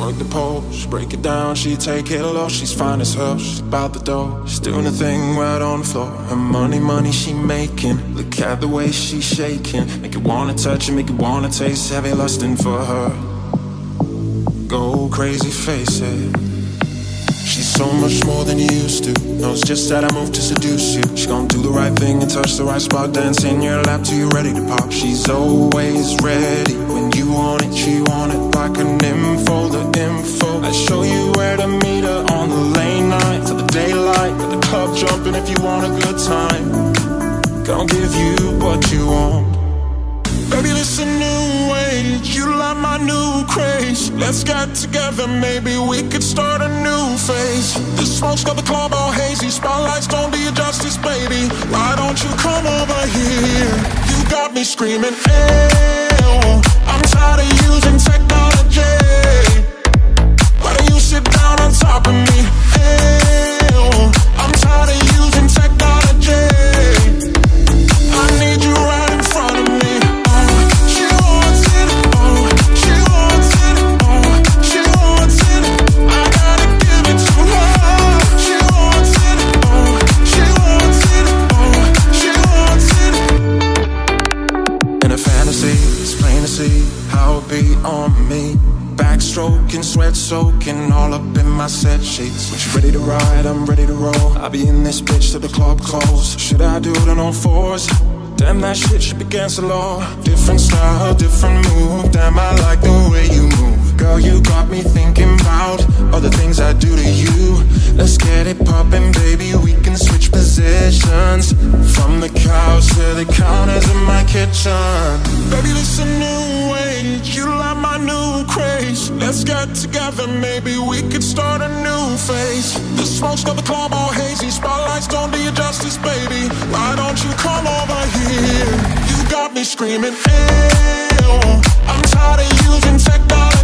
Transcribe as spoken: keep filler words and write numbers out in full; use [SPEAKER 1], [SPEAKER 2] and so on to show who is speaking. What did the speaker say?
[SPEAKER 1] hug the pose, break it down, she take it low. She's fine as hell, she's about the dough. She's doing a thing right on the floor. Her money, money she making. Look at the way she's shaking. Make you wanna touch it, make you wanna taste. Heavy lusting for her. Go crazy, face it. She's so much more than you used to. Knows just how to move to seduce you. She gon' do the right thing and touch the right spot. Dance in your lap till you're ready to pop. She's always ready. When you want it, she want it. Like an info, the info. I show you where to meet her on the late night to the daylight. Got the club jumping if you want a good time. Gonna give you what you want. Baby, this a new age. You like my new craze. Let's get together, maybe we could start a new phase. The smoke's got the club all hazy. Spotlights don't do you justice, baby. Why don't you come over here? You got me screaming, ew. I'm tired of using technology. Why don't you sit down on top of me? Ew. I'm tired of using technology. I need you right in front of me. On me, backstroking, sweat soaking, all up in my set sheets. When you ready to ride, I'm ready to roll. I'll be in this bitch till the club close. Should I do it on all fours? Damn, that shit should be against the law. Different style, different move. Damn, I like the way you move. Girl, you got me thinking about all the things I do to you. Let's get it poppin', baby, we can switch positions. From the couch to the counters in my kitchen. Baby, this a new age. You like my new craze. Let's get together, maybe we could start a new phase. The smoke's got the club all hazy. Spotlights don't do you justice, baby. Why don't you come over here? You got me screaming, ew. I'm tired of using technology.